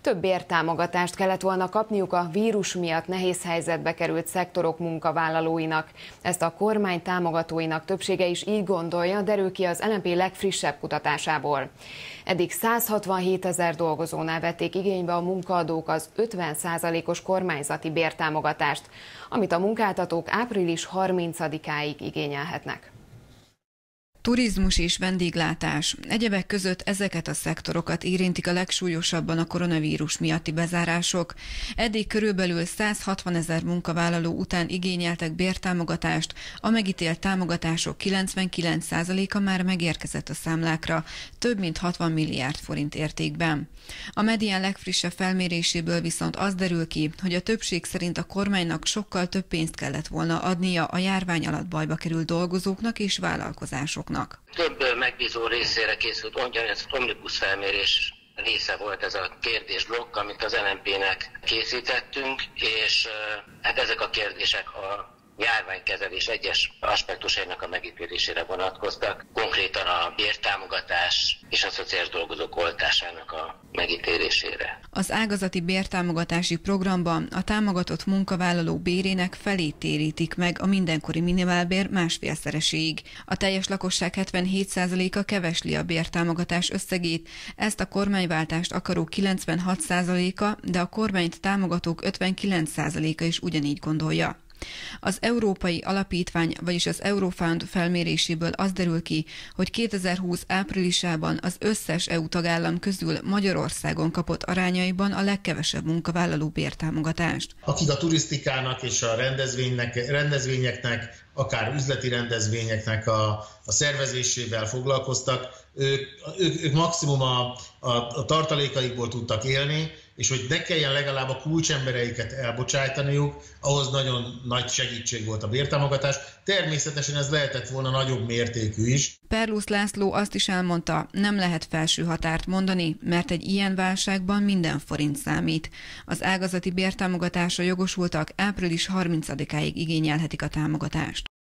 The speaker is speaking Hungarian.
Több bértámogatást kellett volna kapniuk a vírus miatt nehéz helyzetbe került szektorok munkavállalóinak. Ezt a kormány támogatóinak többsége is így gondolja, derül ki az LMP legfrissebb kutatásából. Eddig 167 000 dolgozónál vették igénybe a munkaadók az 50%-os kormányzati bértámogatást, amit a munkáltatók április 30-áig igényelhetnek. Turizmus és vendéglátás. Egyebek között ezeket a szektorokat érintik a legsúlyosabban a koronavírus miatti bezárások. Eddig körülbelül 160 000 munkavállaló után igényeltek bértámogatást, a megítélt támogatások 99%-a már megérkezett a számlákra, több mint 60 milliárd forint értékben. A Medián legfrissebb felméréséből viszont az derül ki, hogy a többség szerint a kormánynak sokkal több pénzt kellett volna adnia a járvány alatt bajba került dolgozóknak és vállalkozásoknak. Több megbízó részére készült ugyanez omnibus felmérés része volt ez a kérdésblokk, amit az LMP-nek készítettünk, és hát ezek a kérdések a járványkezelés egyes aspektusainak a megítélésére vonatkoztak, konkrétan a bértámogatás és a szociális dolgozók oltásának a megítélésére. Az ágazati bértámogatási programban a támogatott munkavállaló bérének felét térítik meg a mindenkori minimálbér másfélszereséig. A teljes lakosság 77%-a kevesli a bértámogatás összegét, ezt a kormányváltást akaró 96%-a, de a kormányt támogatók 59%-a is ugyanígy gondolja. Az Európai Alapítvány, vagyis az Eurofund felméréséből az derül ki, hogy 2020 áprilisában az összes EU tagállam közül Magyarországon kapott arányaiban a legkevesebb munkavállaló bértámogatást. Akik a turisztikának és a rendezvényeknek, akár üzleti rendezvényeknek a szervezésével foglalkoztak, ők maximum a tartalékaikból tudtak élni, és hogy ne kelljen legalább a kulcsembereiket elbocsájtaniuk, ahhoz nagyon nagy segítség volt a bértámogatás. Természetesen ez lehetett volna nagyobb mértékű is. Perlusz László azt is elmondta, nem lehet felső határt mondani, mert egy ilyen válságban minden forint számít. Az ágazati bértámogatásra jogosultak április 30-áig igényelhetik a támogatást.